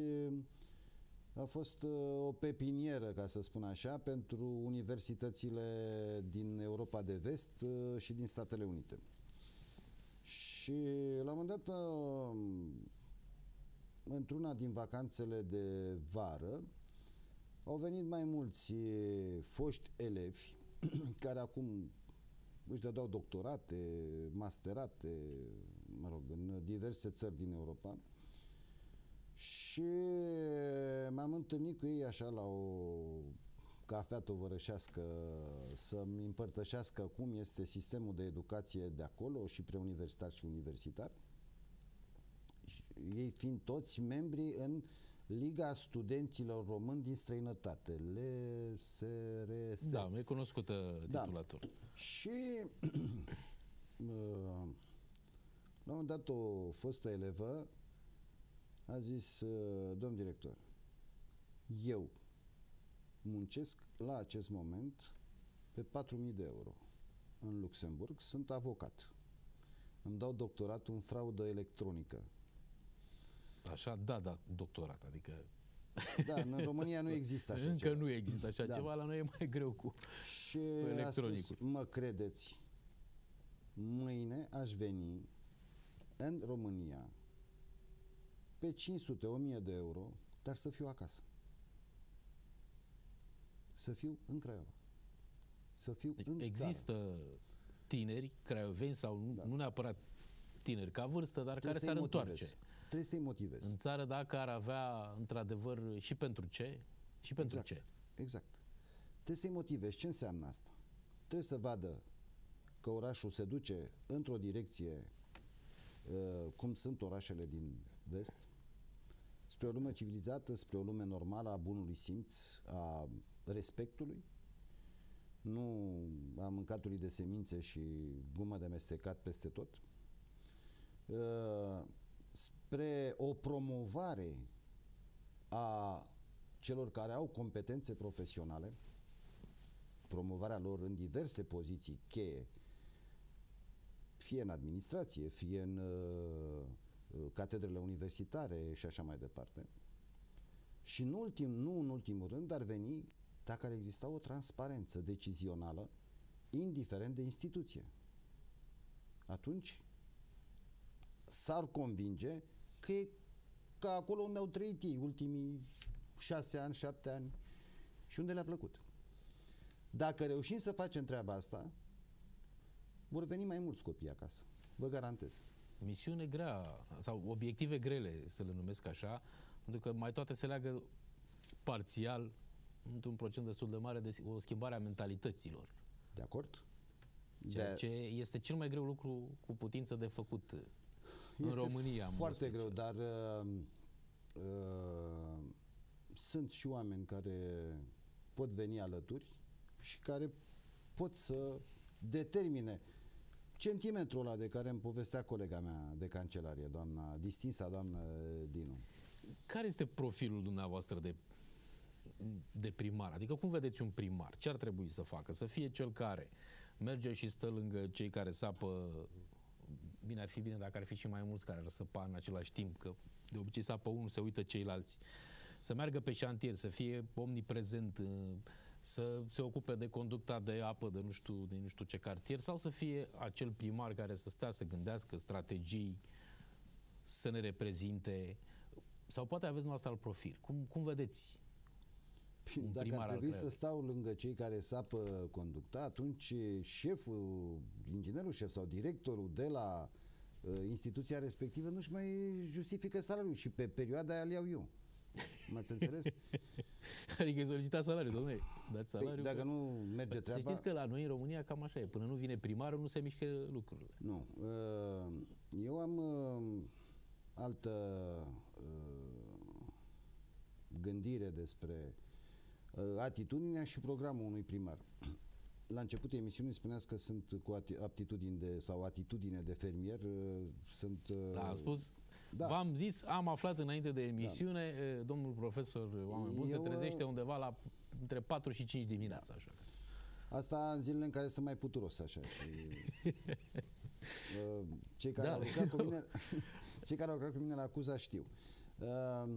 A fost uh, o pepinieră, ca să spun așa, pentru universitățile din Europa de Vest uh, și din Statele Unite. Și la un moment dat, uh, într-una din vacanțele de vară, au venit mai mulți foști elevi care acum își dădeau doctorate, masterate, mă rog, în diverse țări din Europa, și m-am întâlnit cu ei așa la o cafea tovărășească să-mi împărtășească cum este sistemul de educație de acolo, și preuniversitar și universitar, ei fiind toți membri în Liga Studenților Români din Străinătate, L S R S. Da, mi-e cunoscută titulatura. Da. Și la un moment dat o fostă elevă a zis: domn director, eu muncesc la acest moment pe patru mii de euro în Luxemburg, sunt avocat, îmi dau doctoratul în fraudă electronică. Așa, da, da, doctorat, adică... Da, în România nu există așa Încă ceva. nu există așa da. ceva, la noi e mai greu cu, și cu electronicul. Spus, mă credeți, mâine aș veni în România pe cinci sute, o mie de euro, dar să fiu acasă. Să fiu în Craiova. Să fiu deci în există țară. Tineri craioveni sau nu, da. nu neapărat tineri ca vârstă, dar trebuie care s-ar întoarce. Trebuie să-i motivezi. În țară, dacă ar avea, într-adevăr, și pentru ce, și pentru exact, ce. Exact. Trebuie să-i motivezi. Ce înseamnă asta? Trebuie să vadă că orașul se duce într-o direcție uh, cum sunt orașele din vest, spre o lume civilizată, spre o lume normală a bunului simț, a respectului, nu a mâncatului de semințe și gumă de mestecat peste tot, uh, spre o promovare a celor care au competențe profesionale, promovarea lor în diverse poziții cheie, fie în administrație, fie în uh, catedrele universitare și așa mai departe. Și în ultim, nu în ultimul rând, ar veni dacă ar exista o transparență decizională, indiferent de instituție. Atunci s-ar convinge că e ca acolo unde au trăit ei ultimii șase ani, șapte ani și unde le-a plăcut. Dacă reușim să facem treaba asta, vor veni mai mulți copii acasă. Vă garantez. Misiune grea, sau obiective grele, să le numesc așa, pentru că mai toate se leagă parțial, într-un procent destul de mare, de o schimbare a mentalităților. De acord? Ceea de... ce este cel mai greu lucru cu putință de făcut în este România. Foarte greu, dar uh, uh, sunt și oameni care pot veni alături și care pot să determine centimetrul ăla de care îmi povestea colega mea de cancelarie, doamna, distinsa doamnă Dinu. Care este profilul dumneavoastră de de primar? Adică cum vedeți un primar? Ce ar trebui să facă? Să fie cel care merge și stă lângă cei care sapă. Bine, ar fi bine dacă ar fi și mai mulți care ar săpa în același timp, că de obicei sapă unul, se uită ceilalți. Să meargă pe șantier, să fie omniprezent, să se ocupe de conducta de apă de nu știu, de nu știu ce cartier, sau să fie acel primar care să stea să gândească strategii, să ne reprezinte, sau poate aveți noastră alt profil. Cum, cum vedeți? Dacă ar trebui să stau lângă cei care sapă conducta, atunci șeful, inginerul șef sau directorul de la uh, instituția respectivă nu-și mai justifică salariul și pe perioada aia îl iau eu. M-ați înțeles? Adică solicitați salariul, domnule. Dați salariul. Păi, dacă că... nu merge treaba... Să știți că la noi în România cam așa e. Până nu vine primarul, nu se mișcă lucrurile. Nu. Eu am altă gândire despre atitudinea și programul unui primar. La începutul emisiunii spuneați că sunt cu aptitudini de, sau atitudine de fermier. Sunt... Da, am spus... Da. V-am zis, am aflat înainte de emisiune, da. Domnul profesor Oameni Buni se trezește undeva la între patru și cinci dimineața. Da. Așa. Asta în zilele în care sunt mai puturos, așa. Și, uh, cei, care da, au lucrat cu mine, cei care au lucrat cu mine la Acuza știu. Uh,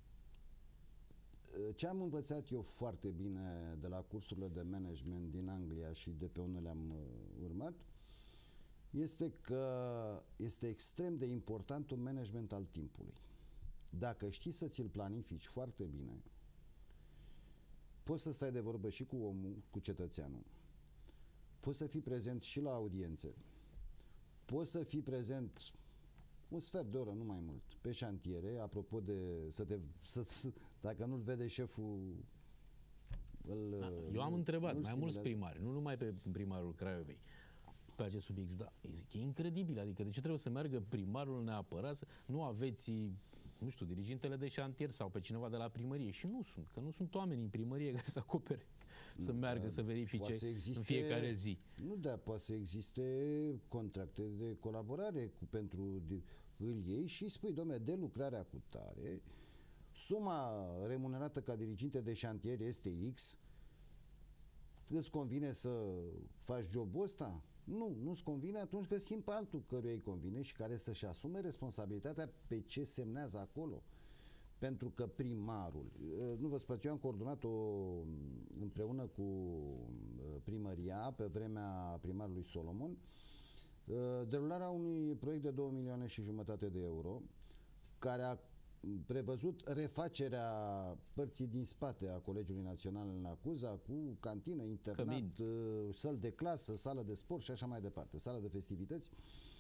ce am învățat eu foarte bine de la cursurile de management din Anglia și de pe unde le-am uh, urmat, este că este extrem de important un management al timpului. Dacă știi să ți-l planifici foarte bine, poți să stai de vorbă și cu omul, cu cetățeanul, poți să fii prezent și la audiențe, poți să fii prezent un sfert de oră, nu mai mult, pe șantiere, apropo de să te, să, dacă nu-l vede șeful, îl, da, eu am întrebat mai mulți primari, nu numai pe primarul Craiovei, pe acest subiect. Da, e incredibil, adică de ce trebuie să meargă primarul neapărat, să nu aveți, nu știu, dirigintele de șantier sau pe cineva de la primărie, și nu sunt, că nu sunt oameni în primărie care să acopere, nu, să meargă, să verifice să existe, în fiecare zi. Nu, da, poate să existe contracte de colaborare cu, pentru de, îl iei și spui, dom'le, de lucrarea cu tare, suma remunerată ca diriginte de șantier este X, îți convine să faci jobul ăsta? Nu, nu-ți convine, atunci găsim pe altul căruia îi convine și care să-și asume responsabilitatea pe ce semnează acolo. Pentru că primarul, nu vă spun, eu am coordonat-o împreună cu primăria pe vremea primarului Solomon, derularea unui proiect de două milioane și jumătate de euro, care a prevăzut refacerea părții din spate a Colegiului Național în Acuza, cu cantină, internat, săl de clasă, sală de sport și așa mai departe, sală de festivități.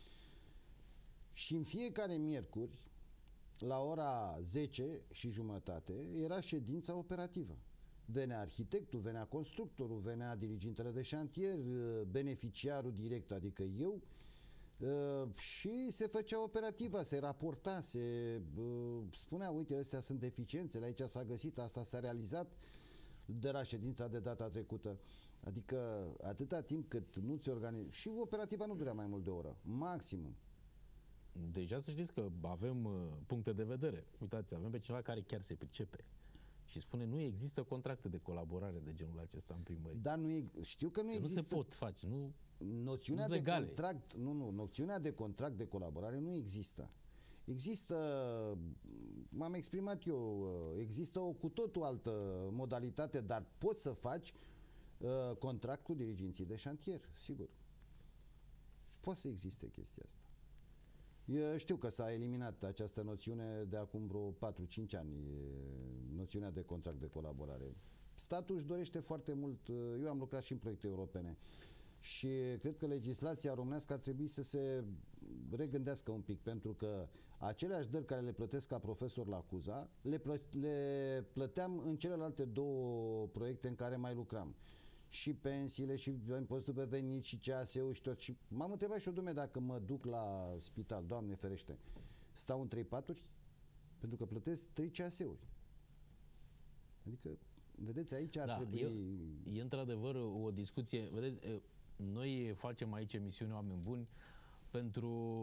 Și în fiecare miercuri, la ora zece și jumătate, era ședința operativă. Venea arhitectul, venea constructorul, venea dirigintele de șantier, beneficiarul direct, adică eu, Uh, și se făcea operativa, se raporta, se uh, spunea, uite, astea sunt deficiențele, aici s-a găsit, asta s-a realizat de la ședința de data trecută. Adică atâta timp cât nu ți organizezi, și operativa nu durea mai mult de o oră, maximum. Deja să știți că avem uh, puncte de vedere. Uitați, avem pe cineva care chiar se pricepe și spune, nu există contracte de colaborare de genul acesta în primărie. Dar nu e, știu că nu că există. Nu se pot face, nu. Noțiunea de contract, nu, nu, noțiunea de contract de colaborare nu există. Există, m-am exprimat eu, există o cu totul altă modalitate, dar poți să faci uh, contract cu diriginții de șantier, sigur. Poate să existe chestia asta. Eu știu că s-a eliminat această noțiune de acum vreo patru cinci ani, noțiunea de contract de colaborare. Statul își dorește foarte mult, eu am lucrat și în proiecte europene, și cred că legislația românească ar trebui să se regândească un pic, pentru că aceleași dări care le plătesc ca profesor la Acuza, le, plă le plăteam în celelalte două proiecte în care mai lucram. Și pensiile, și impozitul pe venit, și C A S ul și tot. Și m-am întrebat și eu, dumne, dacă mă duc la spital, Doamne ferește, stau în trei paturi? Pentru că plătesc trei C A S uri. Adică, vedeți, aici ar da, trebui... E, e într-adevăr o discuție, vedeți, noi facem aici emisiune Oameni Buni pentru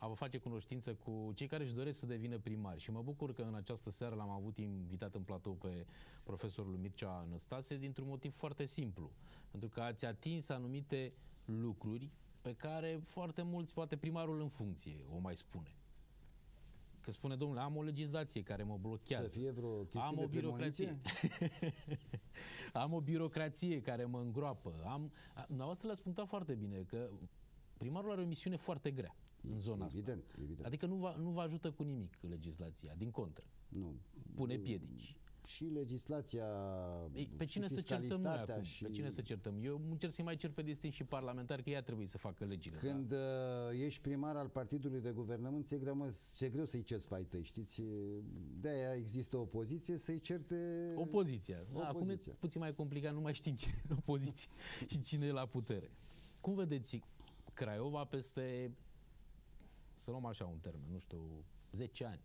a vă face cunoștință cu cei care își doresc să devină primari. Și mă bucur că în această seară l-am avut invitat în platou pe profesorul Mircea Năstase dintr-un motiv foarte simplu. Pentru că ați atins anumite lucruri pe care foarte mulți, poate primarul în funcție, o mai spune. Că spune, domnule, am o legislație care mă blochează. Să fie vreo chestie am de o birocrație. Am o birocrație care mă îngroapă. Am... Dumneavoastră le-ați punctat foarte bine că primarul are o misiune foarte grea în zona evident, asta. Evident. Adică nu vă, nu vă ajută cu nimic legislația, din contră. Nu. Pune piedici. Și legislația, Ei, pe cine și să certăm noi acum? și... Pe cine să certăm? Eu încerc să mai cer pe distinși și parlamentari că ea trebuie să facă legile. Când da? uh, ești primar al partidului de guvernământ, ți-e greu, ți-e greu să-i ceri pe ai tăi, știți? De-aia există opoziție, să-i certe... Opoziția. Da, acum e opoziția. puțin mai complicat, nu mai știm cine e opoziție și cine e la putere. Cum vedeți Craiova peste, să luăm așa un termen, nu știu, zece ani?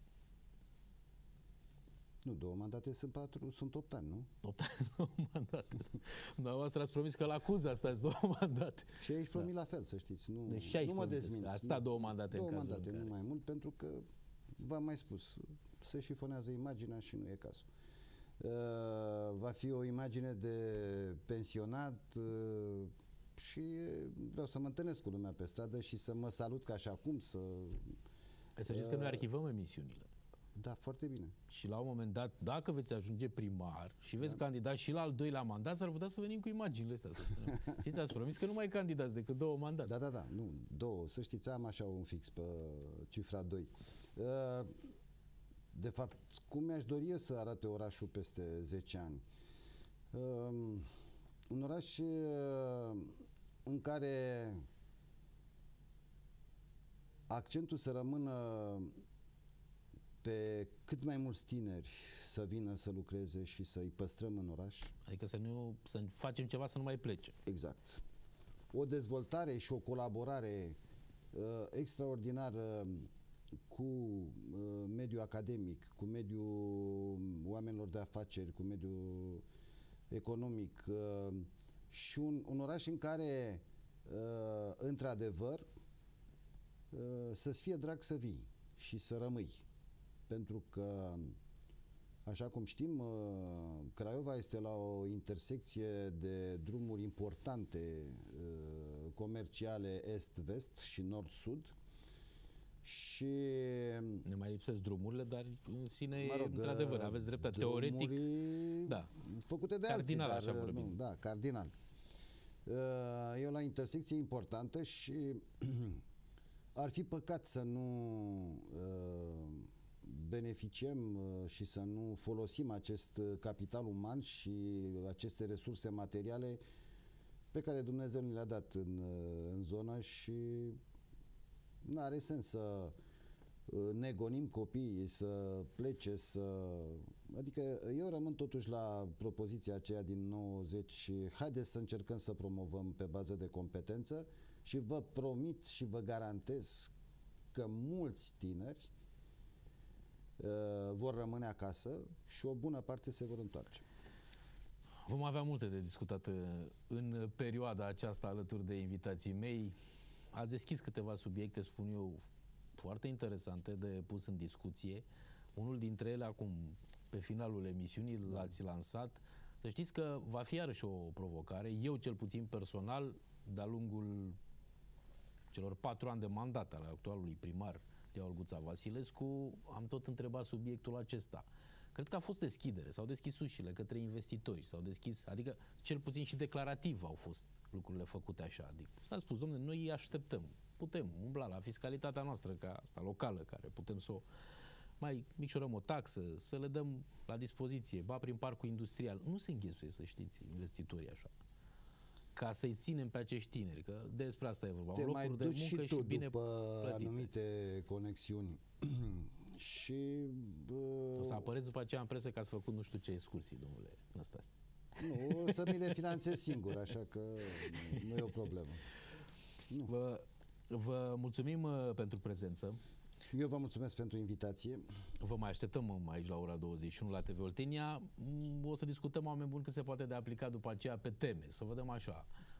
Nu, două mandate sunt patru, sunt opt ani, nu? opt ani, două mandate. Dumneavoastră ați promis că la Cuza stați două mandate. Și aici promit da. la fel, să știți. Nu, deci și aici nu mă dezminți. A stat două mandate două în cazul mandate, în care... nu mai mult, pentru că, v-am mai spus, se șifonează imaginea și nu e cazul. Uh, va fi o imagine de pensionat uh, și vreau să mă întâlnesc cu lumea pe stradă și să mă salut ca și acum, să... Să știți că noi arhivăm emisiunile. Da, foarte bine. Și la un moment dat, dacă veți ajunge primar și veți da. candida și la al doilea mandat, s-ar putea să venim cu imaginile astea. Știți, ați promis că nu mai candidați decât două mandate. Da, da, da, nu, două. Să știți, am așa un fix pe cifra doi. De fapt, cum mi-aș dori eu să arate orașul peste zece ani? Un oraș în care accentul să rămână pe cât mai mulți tineri să vină să lucreze și să-i păstrăm în oraș. Adică să, nu, să facem ceva să nu mai plece. Exact. O dezvoltare și o colaborare uh, extraordinară cu uh, mediul academic, cu mediul oamenilor de afaceri, cu mediul economic uh, și un, un oraș în care uh, într-adevăr uh, să-ți fie drag să vii și să rămâi. Pentru că, așa cum știm, Craiova este la o intersecție de drumuri importante comerciale est-vest și nord-sud și... Ne mai lipsesc drumurile, dar în sine, mă rog, într-adevăr, aveți dreptate. Teoretic, da, făcute de cardinal, alții, așa dar, vorbim. nu, da, cardinal. E la intersecție importantă și ar fi păcat să nu beneficiem și să nu folosim acest capital uman și aceste resurse materiale pe care Dumnezeu ni le-a dat în, în zonă și nu are sens să ne gonim copiii să plece, să... Adică eu rămân totuși la propoziția aceea din nouăzeci, haideți să încercăm să promovăm pe bază de competență și vă promit și vă garantez că mulți tineri uh, vor rămâne acasă și o bună parte se vor întoarce. Vom avea multe de discutat în perioada aceasta alături de invitații mei. Ați deschis câteva subiecte, spun eu, foarte interesante de pus în discuție. Unul dintre ele, acum, pe finalul emisiunii, l-ați lansat. Să știți că va fi iarăși o provocare. Eu, cel puțin personal, de-a lungul celor patru ani de mandat al actualului primar Leon Olguța Vasilescu, am tot întrebat subiectul acesta. Cred că a fost deschidere, s-au deschis ușile către investitori, s-au deschis, adică cel puțin și declarativ au fost lucrurile făcute așa. Adică s-a spus, domnule, noi îi așteptăm, putem umbla la fiscalitatea noastră, ca asta locală, care putem să o mai micșorăm o taxă, să le dăm la dispoziție, ba prin parcul industrial. Nu se înghesuie, să știți, investitorii așa. Ca să-i ținem pe acești tineri, că despre asta e vorba. Te locuri mai de duci muncă și tu și bine după plătite. anumite conexiuni. Și o să apăreți după aceea în presă că ați făcut nu știu ce excursii, domnule Năstase. Nu, o să mi le finanțez singur, așa că nu e o problemă. Nu. Vă, vă mulțumim pentru prezență. Eu vă mulțumesc pentru invitație. Vă mai așteptăm aici la ora douăzeci și unu la T V Oltenia. O să discutăm, oameni buni, cât se poate de aplicat după aceea pe teme. Să vedem așa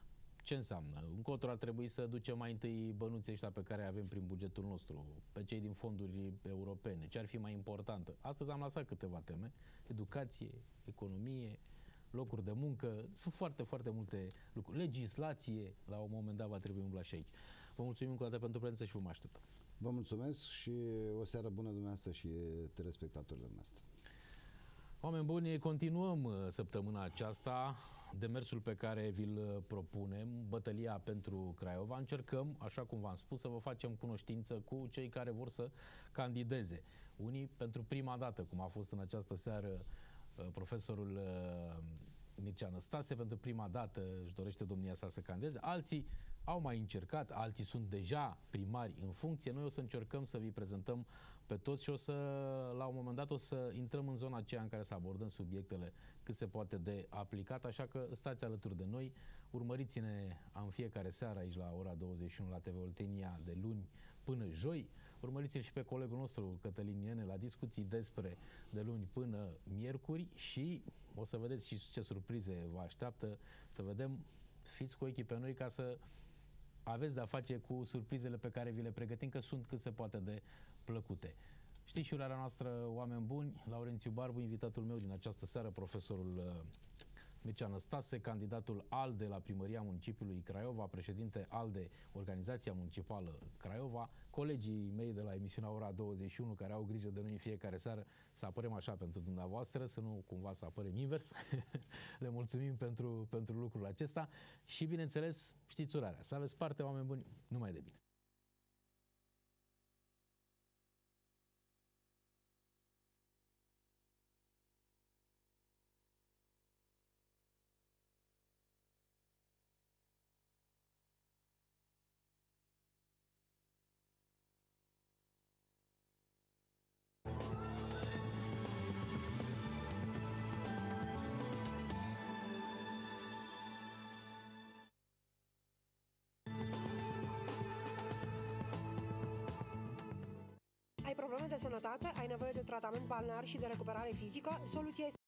Ce înseamnă? Încotro ar trebui să ducem mai întâi bănuții ăștia pe care avem prin bugetul nostru, pe cei din fonduri europene, ce ar fi mai important. Astăzi am lăsat câteva teme, educație, economie, locuri de muncă, sunt foarte, foarte multe lucruri. Legislație, la un moment dat va trebui umbla și aici. Vă mulțumim încă o dată pentru prezență și vă mai așteptăm. Vă mulțumesc și o seară bună dumneavoastră și telespectatorilor noastre. Oameni buni, continuăm săptămâna aceasta demersul pe care vi-l propunem, bătălia pentru Craiova. Încercăm, așa cum v-am spus, să vă facem cunoștință cu cei care vor să candideze. Unii pentru prima dată, cum a fost în această seară profesorul Mircea Năstase, pentru prima dată își dorește domnia sa să candideze. Alții au mai încercat, alții sunt deja primari în funcție. Noi o să încercăm să vi prezentăm pe toți și o să, la un moment dat, o să intrăm în zona aceea în care să abordăm subiectele cât se poate de aplicat, așa că stați alături de noi, urmăriți-ne în fiecare seară aici la ora douăzeci și unu la T V Oltenia de luni până joi, urmăriți-l și pe colegul nostru Cătălin Iene la discuții despre de luni până miercuri și o să vedeți și ce surprize vă așteaptă, să vedem, fiți cu ochii pe noi ca să aveți de-a face cu surprizele pe care vi le pregătim, că sunt cât se poate de plăcute. Știți și urarea noastră, oameni buni, Laurențiu Barbu, invitatul meu din această seară, profesorul Mircea Năstase, candidatul ALDE la primăria municipiului Craiova, președinte ALDE, Organizația Municipală Craiova, colegii mei de la emisiunea Ora douăzeci și unu, care au grijă de noi în fiecare seară, să apărem așa pentru dumneavoastră, să nu cumva să apărem invers. Le mulțumim pentru, pentru lucrul acesta și, bineînțeles, știți urarea. Să aveți parte, oameni buni, numai de bine. Ai probleme de sănătate? Ai nevoie de tratament balnear și de recuperare fizică? Soluția este